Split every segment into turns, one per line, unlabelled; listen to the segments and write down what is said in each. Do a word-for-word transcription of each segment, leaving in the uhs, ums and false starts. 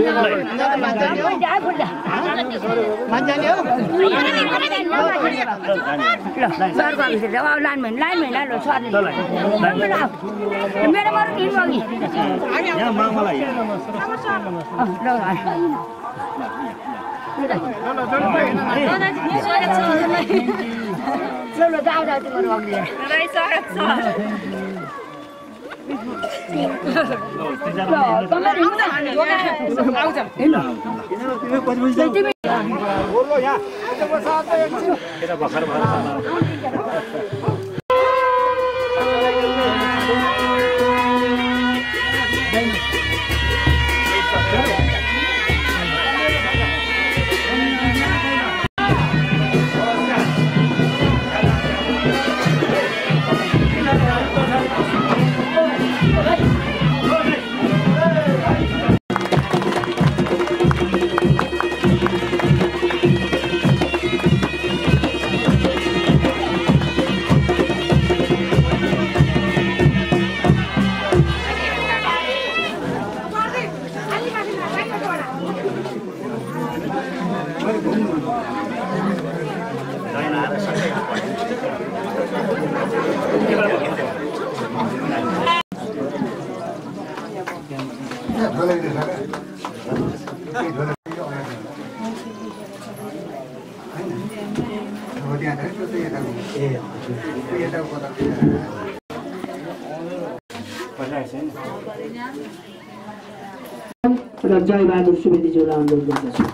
जयबहादुर सुवेदीज्यूलाई अनुरोध गर्दछु।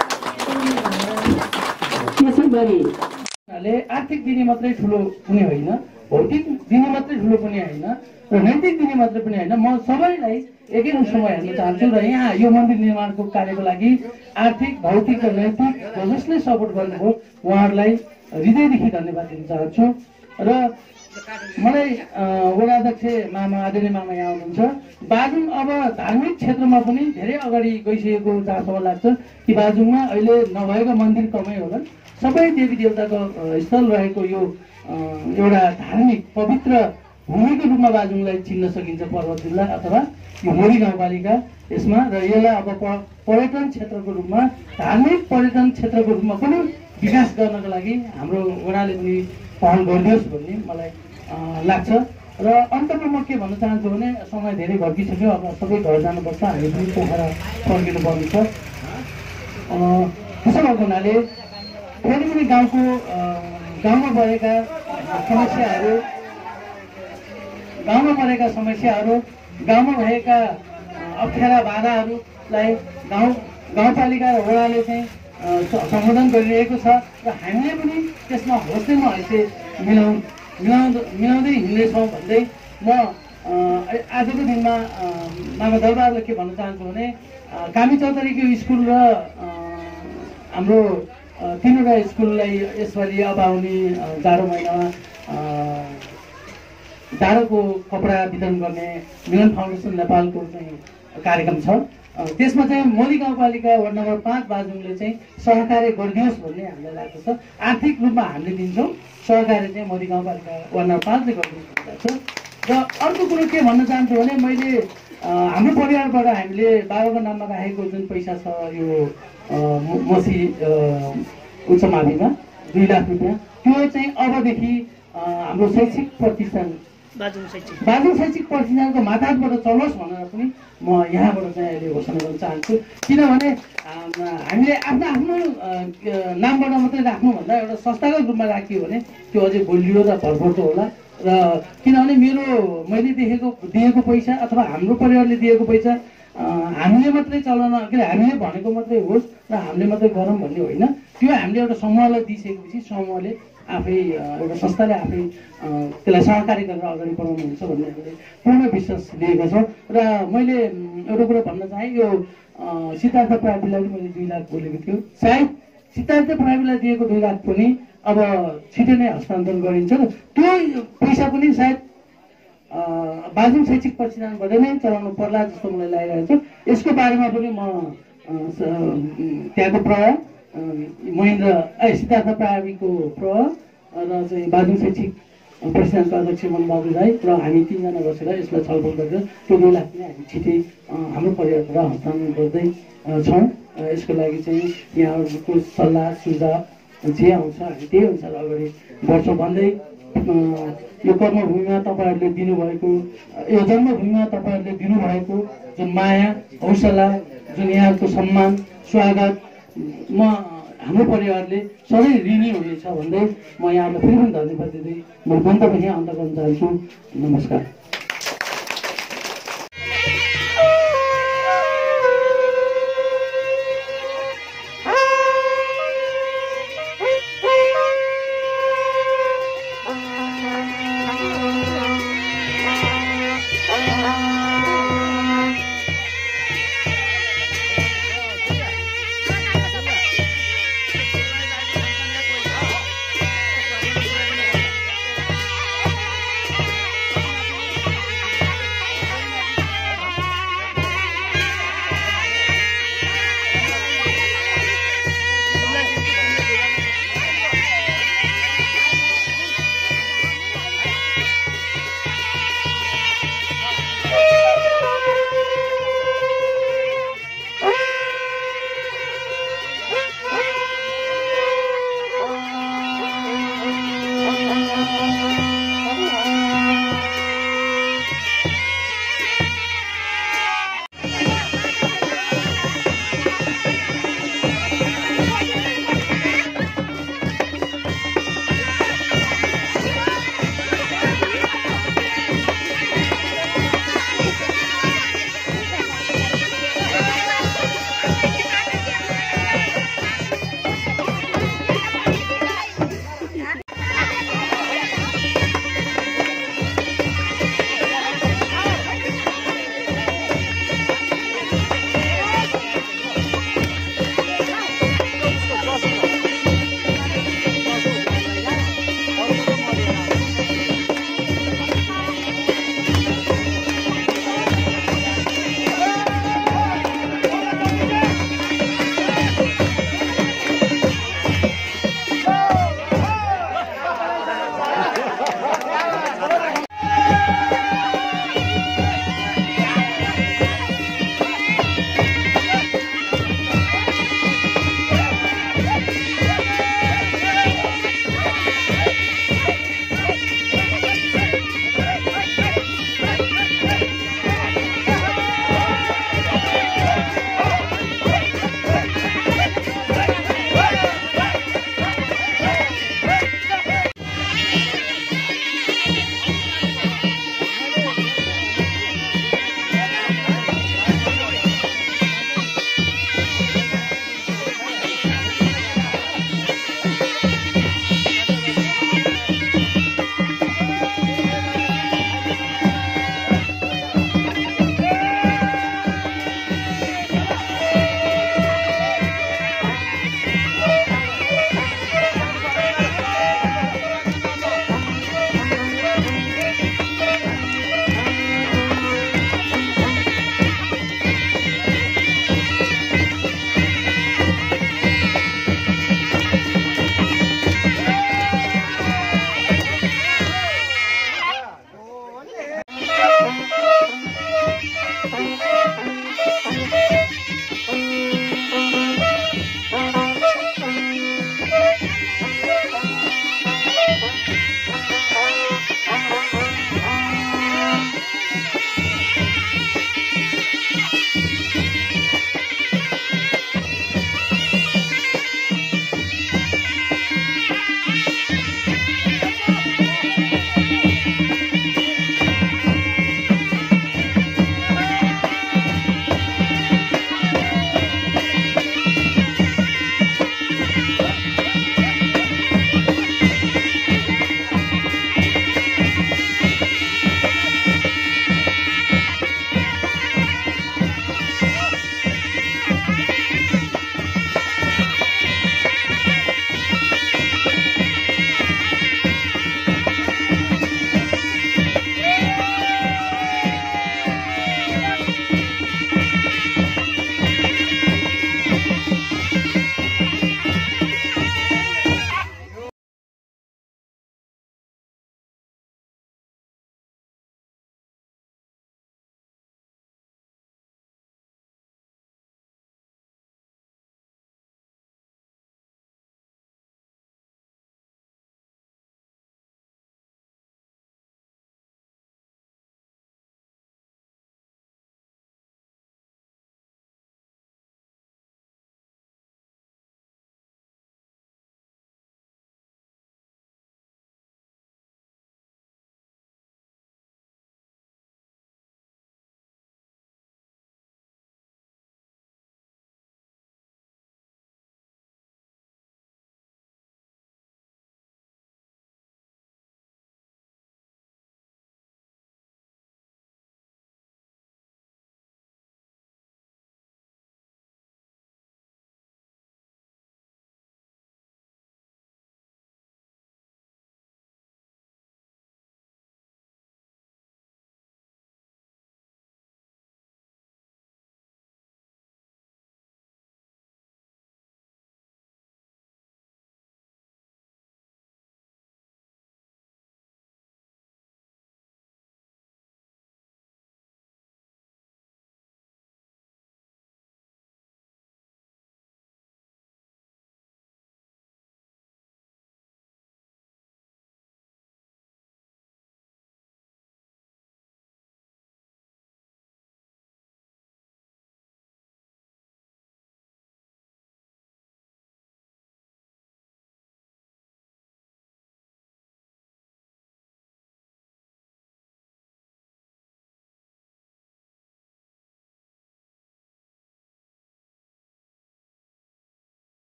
त्यसैगरी आर्थिक दिने मात्रै ठुलो कुनै होइन, भौतिक दिने मात्रै ठुलो पनि होइन र नैतिक दिने मात्रै पनि होइन। म सबैलाई एकै रूपमा हेर्न चाहन्छु र यहाँ यो मन्दिर निर्माणको कार्यको लागि आर्थिक, भौतिक र नैतिक जसले सपोर्ट गर्नुभयो उहाँहरूलाई हृदयदेखि धन्यवाद दिन चाहन्छु। र मलाई वडा अध्यक्ष मामा आदरणीय मामा यहाँ हुनुहुन्छ। बाजुङ अब धार्मिक क्षेत्रमा पनि धेरै अगाडि गइसकेको जहाँसम्म लाग्छ कि बाजुङमा अहिले नभएका मन्दिर कमै होला, सबै देवी देवताको स्थल रहेको यो एउटा धार्मिक पवित्र भूमिको रूपमा बाजुङलाई चिन्न सकिन्छ। पर्वत जिल्ला अथवा यो मोरी गाउँपालिका यसमा र यसलाई अब पर्यटन क्षेत्रको रूपमा, धार्मिक पर्यटन क्षेत्रको रूपमा पनि विकास गर्नको लागि हाम्रो वडाले पनि पहल गरिदियोस् भन्ने मलाई लाग्छ। र अन्तमा म के भन्न चाहन्छु भने समय धेरै भड्किसक्यो, अब सबै घर जानुपर्छ, हामी पनि पोखरा फर्किनु पर्ने छ। त्यसो भएको हुनाले फेरि पनि गाउँको गाउँमा परेका समस्याहरू गाउँमा परेका समस्याहरू गाउँमा भएका अप्ठ्यारा बाधाहरूलाई गाउँ गाउँपालिका र वडाले चाहिँ सम्बोधन गरिरहेको छ र हामीले पनि त्यसमा होस्टेलमा हैसियत मिलाउ मिलाउँदै मिलाउँदै हिँड्नेछौँ भन्दै म आजको दिनमा मामा दरबारलाई के भन्न चाहन्छु भने कामी चौधरीको स्कुल र हाम्रो तीनवटा स्कुललाई यसपालि अब आउने जाडो महिनामा जाडोको कपडा वितरण गर्ने मिलन फाउन्डेसन नेपालको चाहिँ कार्यक्रम छ। त्यसमा चाहिँ मोली गाउँपालिका वार्ड नम्बर पाँच बाजुङले चाहिँ सहकार्य गरिदियोस् भन्ने हामीलाई लाग्दछ। आर्थिक रूपमा हामीले दिन्छौँ, सहकार्य चाहिँ मोली गाउँपालिका वार्ड नम्बर पाँचले गरिदिनु भएको छ। र अर्को कुरो के भन्न चाहन्छु भने मैले हाम्रो परिवारबाट हामीले बाबाको नाममा राखेको जुन पैसा छ यो मसी उच्च माविमा दुई लाख रुपियाँ, त्यो चाहिँ अबदेखि हाम्रो शैक्षिक प्रतिष्ठान बाजुङ शैक्षिक बाजुङ शैक्षिक प्रतिष्ठानको मातहतबाट चलोस् भनेर पनि म यहाँबाट चाहिँ अहिले घोषणा गर्न चाहन्छु। किनभने हामीले आफ्नो आफ्नो नामबाट मात्रै राख्नुभन्दा एउटा संस्थागत रूपमा राखियो भने त्यो अझै बलियो र भरपर्दो होला। र किनभने मेरो मैले देखेको दिएको पैसा अथवा हाम्रो परिवारले दिएको पैसा हामीले मात्रै चलाउन के अरे हामीले भनेको मात्रै होस् र हामीले मात्रै गरौँ भन्ने होइन, त्यो हामीले एउटा समूहलाई दिइसकेपछि समूहले आफै एउटा संस्थाले आफै त्यसलाई सहकारी गरेर अगाडि बढाउनुहुन्छ भन्ने हामीले पूर्ण विश्वास लिएको छौँ। र मैले एउटा कुरा भन्न चाहेँ, यो सिद्धार्थ प्राविलाई मैले दुई लाख बोलेको थियो, सायद सिद्धार्थ प्राविलाई दिएको दुई लाख पनि अब छिटै नै हस्तान्तरण गरिन्छ र त्यो पैसा पनि सायद बाजुङ शैक्षिक प्रतिष्ठानबाट नै चलाउनु पर्ला जस्तो मलाई लागिरहेको छ। यसको बारेमा पनि म त्यहाँको प्रह महेन्द्र ए सिद्धार्थ प्राविको प्रह र चाहिँ बाजुङ शैक्षिक प्रेसिडेन्टको अध्यक्ष मनबहादुरलाई र हामी तिनजना बसेर यसलाई छलफल गरेर त्यो दुई लाख पनि हामी छिटै हाम्रो परिवारबाट हस्तान्तरण गर्दै छौँ। यसको लागि चाहिँ यहाँहरूको सल्लाह सुझाव जे आउँछ हामी त्यही अनुसार अगाडि बढ्छौँ भन्दै यो कर्मभूमिमा तपाईँहरूले दिनुभएको यो जन्मभूमिमा तपाईँहरूले दिनुभएको जुन माया हौसला जुन यहाँहरूको सम्मान स्वागत म हाम्रो परिवारले सधैँ ऋणी हुनेछ भन्दै म यहाँहरूलाई फेरि पनि धन्यवाद दिँदै म मन्तव्य यहाँ अन्त गर्न चाहन्छु। नमस्कार।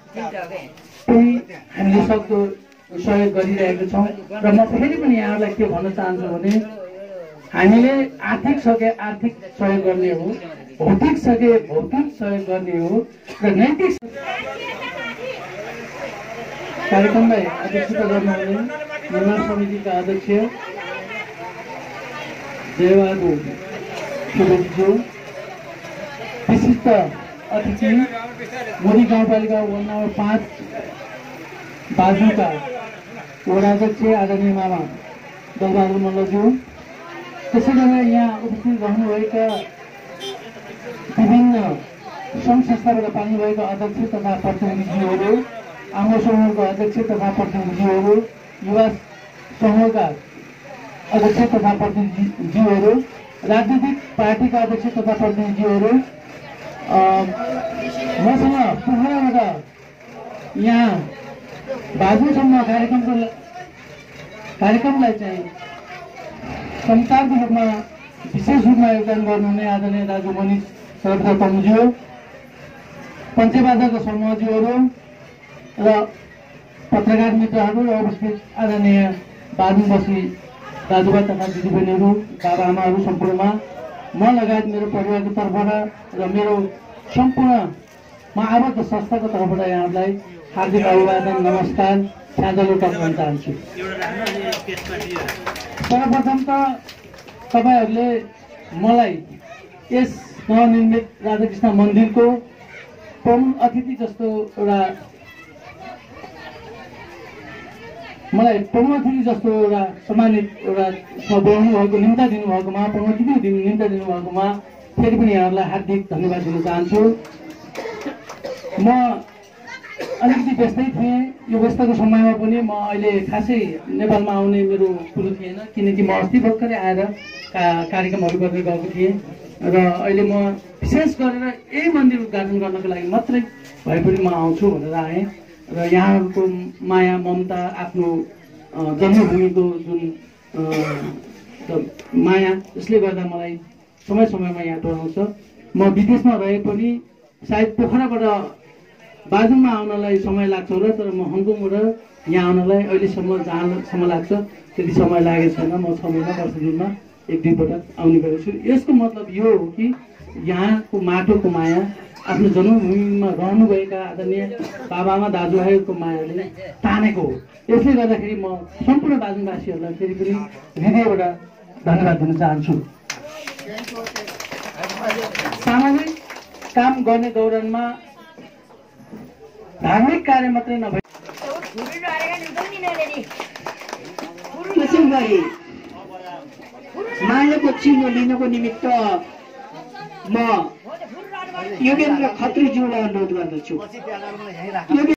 त्यही हामीले सक्दो सहयोग गरिरहेका छौँ। र म फेरि पनि यहाँहरूलाई के भन्न चाहन्छु भने हामीले आर्थिक सके आर्थिक सहयोग गर्ने हो, भौतिक सके भौतिक सहयोग गर्ने हो र नैतिक कार्यक्रमलाई अध्यक्षता गर्नुहुने निर्माण समितिका अध्यक्ष जयबहादुर सुवेदीज्यू, विशिष्ट अतिथि मोदी गाउँपालिका वार्ड नम्बर पाँच बाजुका वडाध्यक्ष आदरणीय मामा दलबहादुर मल्लज्यू, त्यसै गरेर यहाँ उपस्थित रहनुभएका विभिन्न सङ्घ संस्थाबाट पाल्नुभएका अध्यक्ष तथा प्रतिनिधिज्यूहरू, आमा समूहका अध्यक्ष तथा प्रतिनिधिज्यूहरू, युवा समूहका अध्यक्ष तथा प्रतिनिधिज्यूहरू, राजनीतिक पार्टीका अध्यक्ष तथा प्रतिनिधिज्यूहरू, मसँग पोखराबाट यहाँ बाजुसम्म कार्यक्रमको कार्यक्रमलाई चाहिँ संचारको रूपमा विशेष रूपमा योगदान गर्नुहुने आदरणीय दाजु मनिष सरकार तमुज्यू, पञ्चेबाजाका समूहज्यूहरू र पत्रकार मित्रहरू र उपस्थित आदरणीय बाजुबसी दाजुभाइ तथा दिदीबहिनीहरू, बाबा आमाहरू सम्पूर्णमा म लगायत मेरो परिवारको तर्फबाट र मेरो सम्पूर्ण म आबद्ध संस्थाको तर्फबाट यहाँहरूलाई हार्दिक अभिवादन, नमस्कार, सादर टक्राउन चाहन्छु। सर्वप्रथम त तपाईँहरूले मलाई यस नवनिर्मित राधाकृष्ण मन्दिरको प्रमुख अतिथि जस्तो एउटा मलाई प्रमुख अतिथि जस्तो एउटा सम्मानित एउटा बोलाउनु भएको निम्ता दिनुभएकोमा, प्रमुख अतिथि दिनु निम्ता दिनुभएकोमा फेरि पनि यहाँहरूलाई हार्दिक धन्यवाद दिन चाहन्छु। म अलिकति व्यस्तै थिएँ, यो व्यस्तको समयमा पनि म अहिले खासै नेपालमा आउने मेरो कुरो थिएन, किनकि म अस्ति भर्खरै आएर का कार्यक्रमहरू गर्दै गएको थिएँ र अहिले म विशेष गरेर यही मन्दिर उद्घाटन गर्नको लागि मात्रै भए पनि म आउँछु भनेर आएँ र यहाँहरूको माया ममता, आफ्नो जन्मभूमिको जुन माया, यसले गर्दा मलाई समय समयमा यहाँ टोलाउँछ। म विदेशमा रहे पनि सायद पोखराबाट बाजुङमा आउनलाई समय लाग्छ होला, तर म हङकङबाट यहाँ आउनलाई अहिलेसम्म जहाँसम्म लाग्छ त्यति समय लागेको छैन। म छ महिना वर्ष दिनमा एक दुईपटक आउने गरेको छु। यसको मतलब यो हो कि यहाँको माटोको माया, आफ्नो जन्मभूमिमा रहनुभएका आदरणीय बाबामा दाजुभाइहरूको मायाले तानेको हो। यसले गर्दाखेरि म सम्पूर्ण बाजुङवासीहरूलाई फेरि पनि हृदयबाट धन्यवाद दिन चाहन्छु। सामाजिक काम गर्ने दौरानमा धार्मिक कार्य मात्रै नभए
मायाको चिनो लिनको निमित्त म योगेन्द्र खत्रीज्यूलाई अनुरोध गर्दछु।